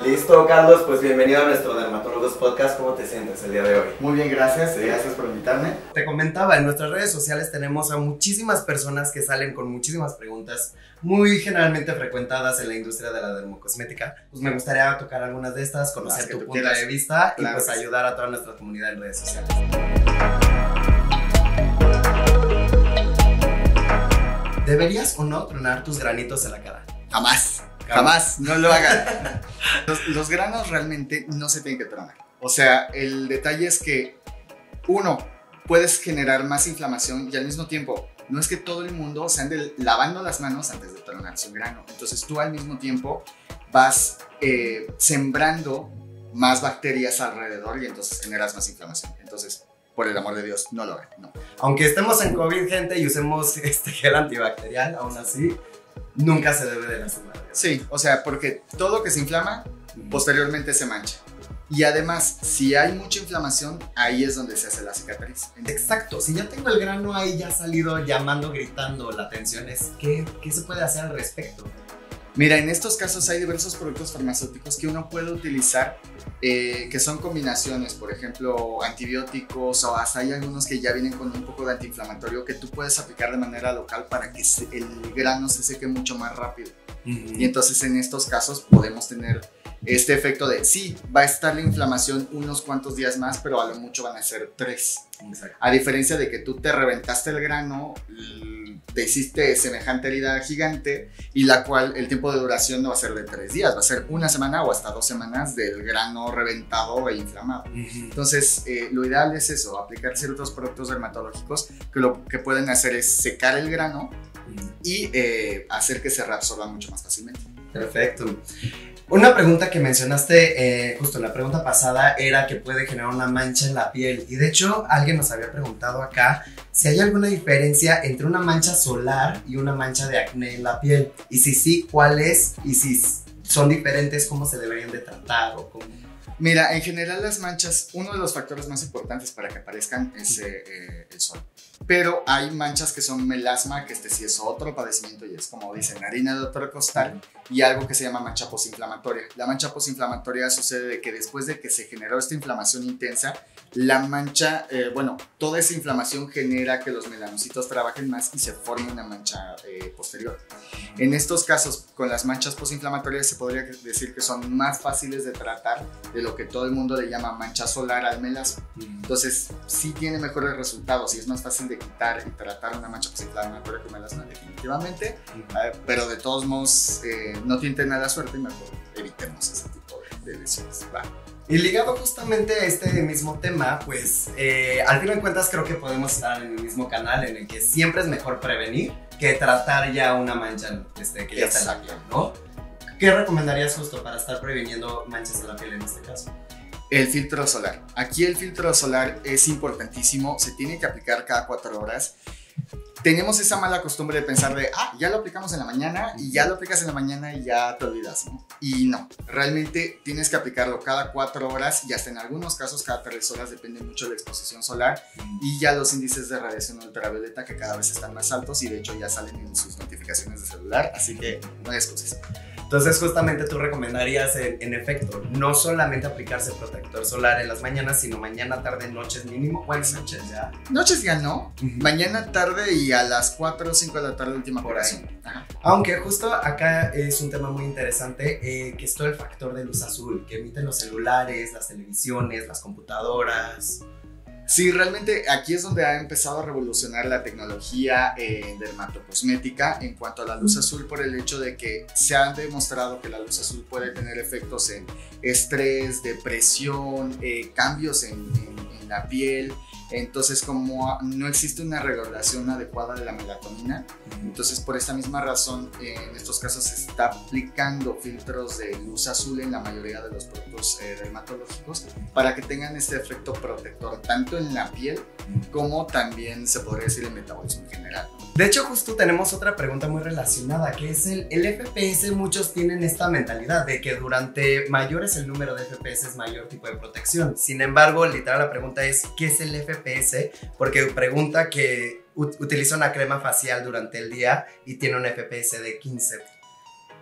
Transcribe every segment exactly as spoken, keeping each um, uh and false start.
Listo, Carlos, pues bienvenido a nuestro Dermatólogos Podcast. ¿Cómo te sientes el día de hoy? Muy bien, gracias. Gracias por invitarme. Te comentaba, en nuestras redes sociales tenemos a muchísimas personas que salen con muchísimas preguntas muy generalmente frecuentadas en la industria de la dermocosmética. Pues me gustaría tocar algunas de estas, conocer tu punto quieras. de vista claro, y pues sí. ayudar a toda nuestra comunidad en redes sociales. ¿Deberías o no tronar tus granitos en la cara? Jamás. Jamás, no lo hagan. Los, los granos realmente no se tienen que tronar. O sea, el detalle es que, uno, puedes generar más inflamación y al mismo tiempo, no es que todo el mundo se ande lavando las manos antes de tronarse un grano. Entonces tú al mismo tiempo vas eh, sembrando más bacterias alrededor y entonces generas más inflamación. Entonces, por el amor de Dios, no lo hagan, no. Aunque estemos en COVID, gente, y usemos este gel antibacterial, aún así, nunca se debe de lastimar. Sí, o sea, porque todo que se inflama, posteriormente se mancha. Y además, si hay mucha inflamación, ahí es donde se hace la cicatriz. Exacto, si ya tengo el grano ahí ya salido llamando, gritando, la atención es, ¿qué, qué se puede hacer al respecto? Mira, en estos casos hay diversos productos farmacéuticos que uno puede utilizar eh, que son combinaciones, por ejemplo, antibióticos o hasta hay algunos que ya vienen con un poco de antiinflamatorio que tú puedes aplicar de manera local para que se, el grano se seque mucho más rápido. Uh-huh. Y entonces en estos casos podemos tener este efecto de, sí, va a estar la inflamación unos cuantos días más, pero a lo mucho van a ser tres. Exacto. A diferencia de que tú te reventaste el grano, te hiciste semejante herida gigante y la cual el tiempo de duración no va a ser de tres días, va a ser una semana o hasta dos semanas del grano reventado e inflamado. Uh-huh. Entonces, eh, lo ideal es eso, aplicar ciertos productos dermatológicos que lo que pueden hacer es secar el grano uh-huh. y eh, hacer que se reabsorba mucho más fácilmente. Perfecto. Una pregunta que mencionaste eh, justo en la pregunta pasada era que puede generar una mancha en la piel y de hecho alguien nos había preguntado acá si hay alguna diferencia entre una mancha solar y una mancha de acné en la piel y si sí, ¿cuál es? Y si son diferentes, ¿cómo se deberían de tratar o cómo? Mira, en general las manchas, uno de los factores más importantes para que aparezcan es eh, el sol. Pero hay manchas que son melasma, que este sí es otro padecimiento y es como dicen, harina de otro costal y algo que se llama mancha posinflamatoria. La mancha posinflamatoria sucede de que después de que se generó esta inflamación intensa, la mancha, eh, bueno, toda esa inflamación genera que los melanocitos trabajen más y se forme una mancha eh, posterior. En estos casos, con las manchas posinflamatorias se podría decir que son más fáciles de tratar de lo que todo el mundo le llama mancha solar al melasma. Entonces, sí tiene mejores resultados y es más fácil de quitar y tratar una mancha posinflamatoria que melasma, definitivamente. Uh, pero de todos modos, eh, no tienten a la suerte y mejor evitemos ese tipo de, de lesiones. Va. Y ligado justamente a este mismo tema, pues eh, al fin de cuentas creo que podemos estar en el mismo canal en el que siempre es mejor prevenir que tratar ya una mancha este, que ya está en la piel, ¿no? ¿Qué recomendarías justo para estar previniendo manchas en la piel en este caso? El filtro solar. Aquí el filtro solar es importantísimo, se tiene que aplicar cada cuatro horas. Tenemos esa mala costumbre de pensar de, ah, ya lo aplicamos en la mañana y ya lo aplicas en la mañana y ya te olvidas, ¿no? Y no, realmente tienes que aplicarlo cada cuatro horas y hasta en algunos casos cada tres horas, depende mucho de la exposición solar y ya los índices de radiación ultravioleta que cada vez están más altos y de hecho ya salen en sus notificaciones de celular, así que no hay excusas. Entonces justamente tú recomendarías en, en efecto no solamente aplicarse protector solar en las mañanas, sino mañana, tarde, noches mínimo. ¿Cuáles noches ya? Noches ya no, uh-huh. mañana, tarde y a las cuatro o cinco de la tarde última por ahí. Ajá. Aunque justo acá es un tema muy interesante eh, que es todo el factor de luz azul que emiten los celulares, las televisiones, las computadoras. Sí, realmente aquí es donde ha empezado a revolucionar la tecnología eh, dermatocosmética en cuanto a la luz azul por el hecho de que se ha demostrado que la luz azul puede tener efectos en estrés, depresión, eh, cambios en, en, en la piel. Entonces, como no existe una regulación adecuada de la melatonina, entonces por esta misma razón en estos casos se está aplicando filtros de luz azul en la mayoría de los productos eh, dermatológicos para que tengan este efecto protector tanto en la piel como también se podría decir el metabolismo en general. De hecho, justo tenemos otra pregunta muy relacionada, que es el, el F P S. Muchos tienen esta mentalidad de que durante mayor es el número de F P S es mayor tipo de protección. Sin embargo, literal la pregunta es, ¿qué es el F P S? Porque pregunta que ut utiliza una crema facial durante el día y tiene un F P S de quince.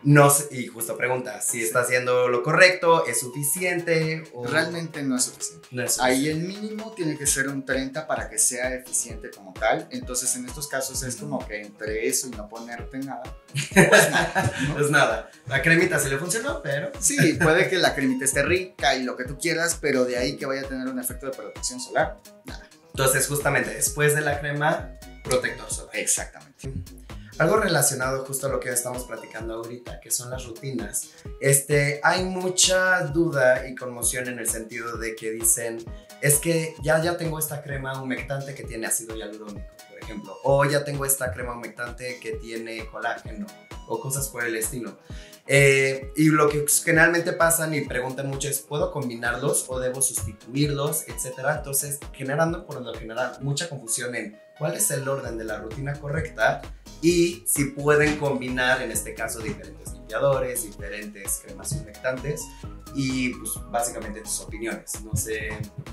No sé, y justo pregunta, si está haciendo lo correcto, ¿es suficiente? O... Realmente no es suficiente. No es Ahí suficiente. el mínimo tiene que ser un treinta para que sea eficiente como tal. Entonces en estos casos es como que entre eso y no ponerte nada, pues nada, ¿no? Pues nada, la cremita sí le funcionó, pero... Sí, puede que la cremita esté rica y lo que tú quieras, pero de ahí que vaya a tener un efecto de protección solar, nada. Entonces justamente después de la crema, protector solar. Exactamente. Algo relacionado justo a lo que estamos platicando ahorita, que son las rutinas. Este, hay mucha duda y conmoción en el sentido de que dicen, es que ya, ya tengo esta crema humectante que tiene ácido hialurónico, por ejemplo, o ya tengo esta crema humectante que tiene colágeno, o cosas por el estilo. Eh, y lo que generalmente pasan y preguntan mucho es, ¿puedo combinarlos o debo sustituirlos, etcétera? Entonces, generando por lo general mucha confusión en cuál es el orden de la rutina correcta y si pueden combinar, en este caso, diferentes limpiadores, diferentes cremas humectantes y pues básicamente tus opiniones. No sé.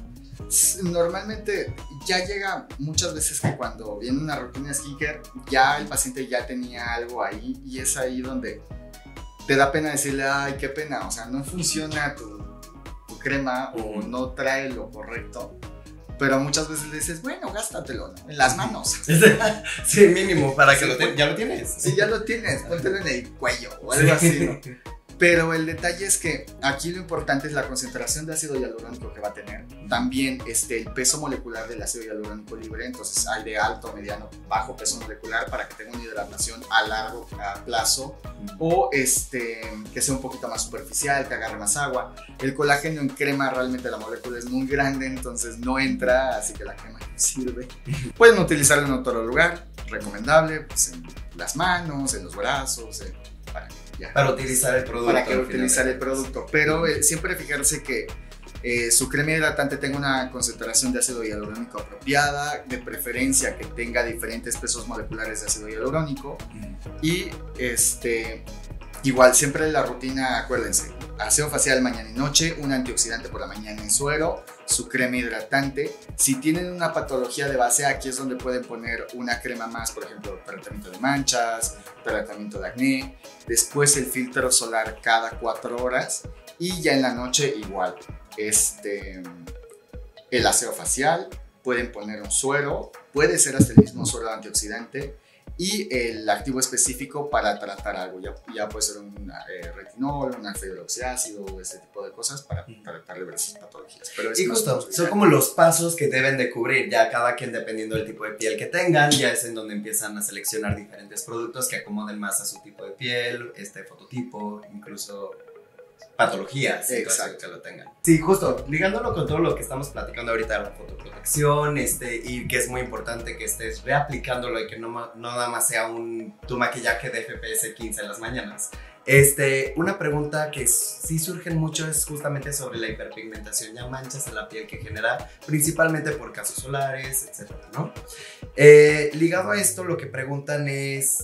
Normalmente ya llega muchas veces que cuando viene una rutina de skincare, ya el paciente ya tenía algo ahí y es ahí donde te da pena decirle, ay, qué pena, o sea, no funciona tu, tu crema o no trae lo correcto. Pero muchas veces le dices, bueno, gástatelo, ¿no? En las manos. Sí, mínimo, para que Sí, lo te, ya lo tienes. Sí, ya lo tienes, póntelo en el cuello o algo Sí. así, ¿no? Pero el detalle es que aquí lo importante es la concentración de ácido hialurónico que va a tener. También este, el peso molecular del ácido hialurónico libre. Entonces hay de alto, mediano, bajo peso molecular para que tenga una hidratación a largo a plazo. O este, que sea un poquito más superficial, que agarre más agua. El colágeno en crema, realmente la molécula es muy grande, entonces no entra, así que la crema no sirve. Pueden utilizarlo en otro lugar, recomendable, pues en las manos, en los brazos, en, para Ya. Para utilizar el producto. Para que utilizar el producto. Pero eh, siempre fijarse que eh, su crema hidratante tenga una concentración de ácido hialurónico apropiada, de preferencia que tenga diferentes pesos moleculares de ácido hialurónico. Y este, igual, siempre la rutina, acuérdense, aseo facial mañana y noche, un antioxidante por la mañana en suero, su crema hidratante. Si tienen una patología de base, aquí es donde pueden poner una crema más, por ejemplo, tratamiento de manchas, tratamiento de acné, después el filtro solar cada cuatro horas y ya en la noche igual, este, el aseo facial, pueden poner un suero, puede ser hasta el mismo suero antioxidante y el activo específico para tratar algo, ya, ya puede ser un eh, retinol, un alfa hidroxiácido, este tipo de cosas para tratar diversas patologías. Pero es y más justo, son como los pasos que deben de cubrir, ya cada quien dependiendo del tipo de piel que tengan, ya es en donde empiezan a seleccionar diferentes productos que acomoden más a su tipo de piel, este fototipo, incluso patologías, exacto, que lo tengan. Sí, justo, ligándolo con todo lo que estamos platicando ahorita de la fotoprotección, este, y que es muy importante que estés reaplicándolo y que no, no nada más sea un, tu maquillaje de F P S quince en las mañanas. Este, una pregunta que sí surgen mucho es justamente sobre la hiperpigmentación, ya manchas en la piel que genera principalmente por casos solares, etcétera, ¿no? Eh, ligado a esto, lo que preguntan es,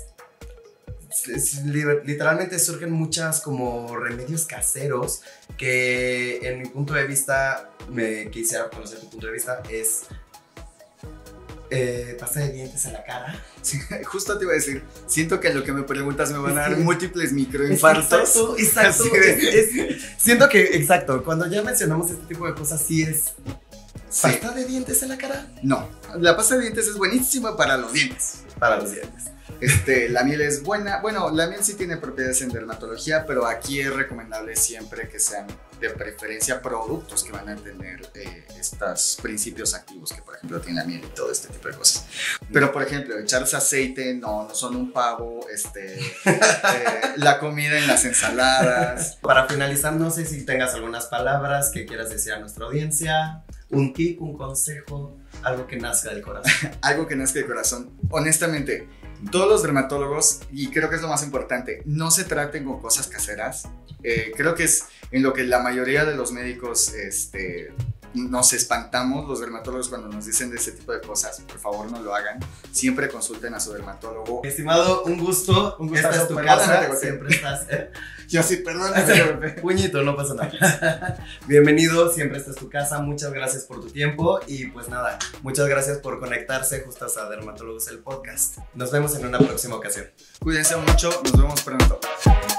es, literalmente surgen muchas como remedios caseros que en mi punto de vista, me quisiera conocer tu punto de vista, es eh, pasta de dientes en la cara. Sí, justo te iba a decir, siento que lo que me preguntas me van a dar múltiples microinfartos. Exacto, exacto. Es, es, siento que, exacto, cuando ya mencionamos este tipo de cosas, sí es... Sí. ¿Pasta de dientes en la cara? No, la pasta de dientes es buenísima para los dientes. Para los dientes. Este, la miel es buena, bueno, la miel sí tiene propiedades en dermatología, pero aquí es recomendable siempre que sean de preferencia productos que van a tener eh, estos principios activos que por ejemplo tiene la miel y todo este tipo de cosas. Pero por ejemplo, echarse aceite, no, no son un pavo, este, eh, la comida en las ensaladas. Para finalizar, no sé si tengas algunas palabras que quieras decir a nuestra audiencia, un tip, un consejo, algo que nazca del corazón. Algo que nazca del corazón. Honestamente, todos los dermatólogos, y creo que es lo más importante, no se traten con cosas caseras. Eh, creo que es en lo que la mayoría de los médicos este, nos espantamos, los dermatólogos, cuando nos dicen de ese tipo de cosas. Por favor, no lo hagan. Siempre consulten a su dermatólogo. Estimado, un gusto. Un gustazo. Esta es tu Perdóname, casa. te Siempre estás. Yo sí, perdón. Puñito, no pasa nada. Bienvenido, siempre esta es tu casa. Muchas gracias por tu tiempo. Y pues nada, muchas gracias por conectarse justo a Dermatólogos el podcast. Nos vemos en una próxima ocasión. Cuídense mucho, nos vemos pronto.